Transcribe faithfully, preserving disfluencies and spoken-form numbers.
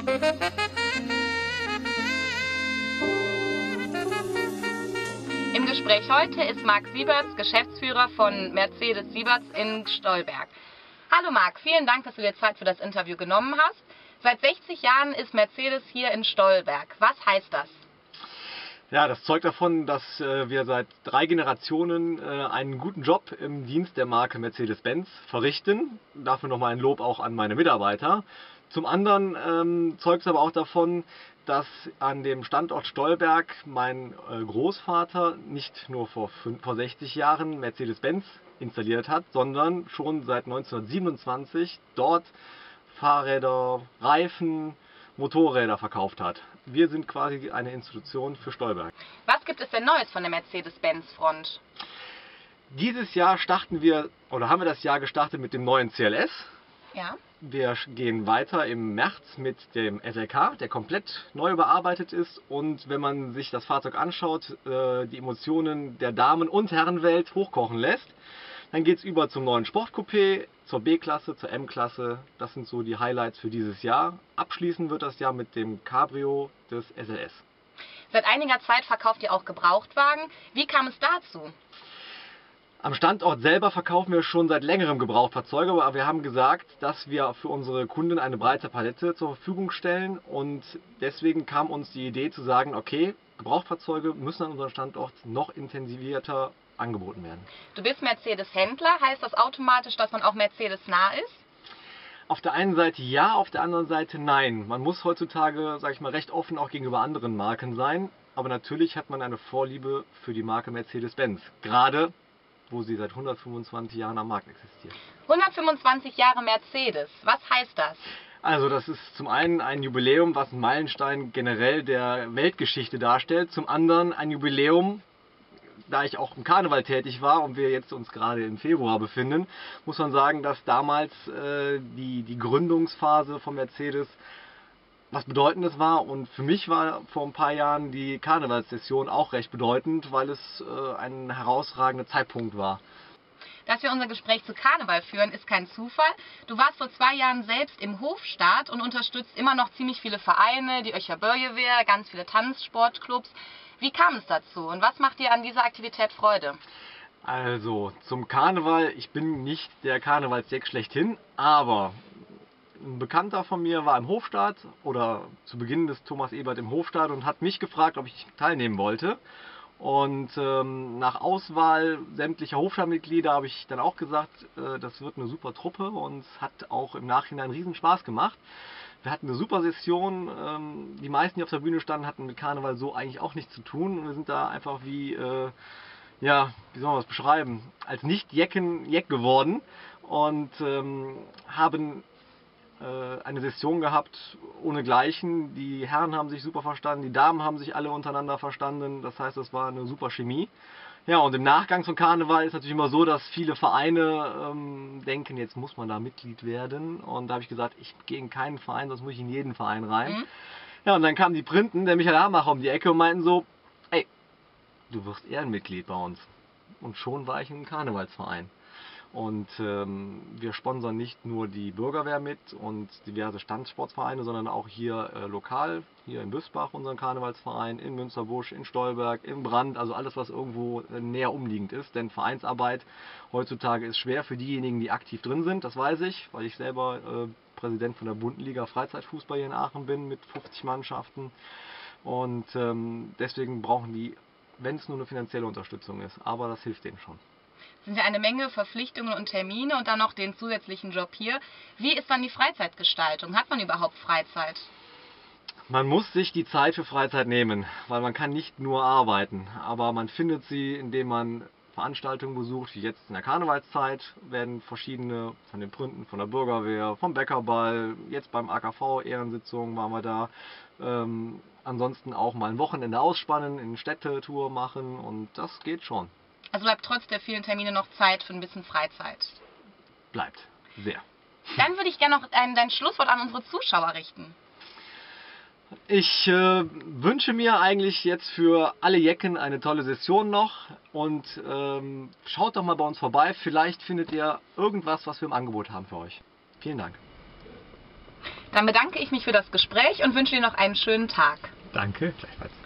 Im Gespräch heute ist Marc Sieberts, Geschäftsführer von Mercedes Sieberts in Stolberg. Hallo Marc, vielen Dank, dass du dir Zeit für das Interview genommen hast. Seit sechzig Jahren ist Mercedes hier in Stolberg. Was heißt das? Ja, das zeugt davon, dass äh, wir seit drei Generationen äh, einen guten Job im Dienst der Marke Mercedes-Benz verrichten. Dafür nochmal ein Lob auch an meine Mitarbeiter. Zum anderen ähm, zeugt es aber auch davon, dass an dem Standort Stolberg mein äh, Großvater nicht nur vor, vor sechzig Jahren Mercedes-Benz installiert hat, sondern schon seit neunzehnhundertsiebenundzwanzig dort Fahrräder, Reifen, Motorräder verkauft hat. Wir sind quasi eine Institution für Stolberg. Was gibt es denn Neues von der Mercedes-Benz-Front? Dieses Jahr starten wir, oder haben wir das Jahr gestartet mit dem neuen C L S. Ja. Wir gehen weiter im März mit dem S L K, der komplett neu überarbeitet ist. Und wenn man sich das Fahrzeug anschaut, äh, die Emotionen der Damen- und Herrenwelt hochkochen lässt, dann geht es über zum neuen Sportcoupé, zur B-Klasse, zur M-Klasse. Das sind so die Highlights für dieses Jahr. Abschließen wird das Jahr mit dem Cabrio des S L S. Seit einiger Zeit verkauft ihr auch Gebrauchtwagen. Wie kam es dazu? Am Standort selber verkaufen wir schon seit längerem Gebrauchtfahrzeuge, aber wir haben gesagt, dass wir für unsere Kunden eine breite Palette zur Verfügung stellen, und deswegen kam uns die Idee zu sagen, okay, Gebrauchtfahrzeuge müssen an unserem Standort noch intensivierter angeboten werden. Du bist Mercedes-Händler, heißt das automatisch, dass man auch Mercedes-nah ist? Auf der einen Seite ja, auf der anderen Seite nein. Man muss heutzutage, sage ich mal, recht offen auch gegenüber anderen Marken sein, aber natürlich hat man eine Vorliebe für die Marke Mercedes-Benz, gerade wo sie seit hundertfünfundzwanzig Jahren am Markt existiert. hundertfünfundzwanzig Jahre Mercedes, was heißt das? Also das ist zum einen ein Jubiläum, was einen Meilenstein generell der Weltgeschichte darstellt, zum anderen ein Jubiläum, da ich auch im Karneval tätig war und wir jetzt uns gerade im Februar befinden, muss man sagen, dass damals äh, die, die Gründungsphase von Mercedes was Bedeutendes war, und für mich war vor ein paar Jahren die Karnevalssession auch recht bedeutend, weil es äh, ein herausragender Zeitpunkt war. Dass wir unser Gespräch zu Karneval führen, ist kein Zufall. Du warst vor zwei Jahren selbst im Hofstaat und unterstützt immer noch ziemlich viele Vereine, die Öcher Börjewehr, ganz viele Tanzsportclubs. Wie kam es dazu und was macht dir an dieser Aktivität Freude? Also zum Karneval, ich bin nicht der Karnevalsjack schlechthin, aber ein Bekannter von mir war im Hofstaat oder zu Beginn des Thomas Ebert im Hofstaat und hat mich gefragt, ob ich teilnehmen wollte. Und ähm, nach Auswahl sämtlicher Hofstadtmitglieder habe ich dann auch gesagt, äh, das wird eine super Truppe, und es hat auch im Nachhinein riesen Spaß gemacht. Wir hatten eine super Session, ähm, die meisten, die auf der Bühne standen, hatten mit Karneval so eigentlich auch nichts zu tun. Und wir sind da einfach wie, äh, ja, wie soll man das beschreiben, als Nicht-Jecken Jeck geworden und ähm, haben eine Session gehabt ohnegleichen. Die Herren haben sich super verstanden, die Damen haben sich alle untereinander verstanden. Das heißt, das war eine super Chemie. Ja, und im Nachgang zum Karneval ist natürlich immer so, dass viele Vereine ähm, denken, jetzt muss man da Mitglied werden. Und da habe ich gesagt, ich gehe in keinen Verein, sonst muss ich in jeden Verein rein. Mhm. Ja, und dann kamen die Printen, der Michael Hamacher um die Ecke und meinten so, ey, du wirst Ehrenmitglied bei uns. Und schon war ich im Karnevalsverein. Und ähm, wir sponsern nicht nur die Bürgerwehr mit und diverse Standsportvereine, sondern auch hier äh, lokal, hier in Büsbach unseren Karnevalsverein, in Münsterbusch, in Stolberg, in Brand, also alles, was irgendwo äh, näher umliegend ist. Denn Vereinsarbeit heutzutage ist schwer für diejenigen, die aktiv drin sind, das weiß ich, weil ich selber äh, Präsident von der Bundenliga Freizeitfußball hier in Aachen bin mit fünfzig Mannschaften. Und ähm, deswegen brauchen die, wenn es nur eine finanzielle Unterstützung ist, aber das hilft denen schon. Es sind ja eine Menge Verpflichtungen und Termine und dann noch den zusätzlichen Job hier. Wie ist dann die Freizeitgestaltung? Hat man überhaupt Freizeit? Man muss sich die Zeit für Freizeit nehmen, weil man kann nicht nur arbeiten. Aber man findet sie, indem man Veranstaltungen besucht, wie jetzt in der Karnevalszeit werden verschiedene von den Printen, von der Bürgerwehr, vom Bäckerball, jetzt beim A K V Ehrensitzungen waren wir da. Ähm, ansonsten auch mal ein Wochenende ausspannen, in Städtetour machen, und das geht schon. Also bleibt trotz der vielen Termine noch Zeit für ein bisschen Freizeit? Bleibt. Sehr. Dann würde ich gerne noch ein, dein Schlusswort an unsere Zuschauer richten. Ich äh, wünsche mir eigentlich jetzt für alle Jecken eine tolle Session noch, und ähm, schaut doch mal bei uns vorbei. Vielleicht findet ihr irgendwas, was wir im Angebot haben für euch. Vielen Dank. Dann bedanke ich mich für das Gespräch und wünsche dir noch einen schönen Tag. Danke, gleichfalls.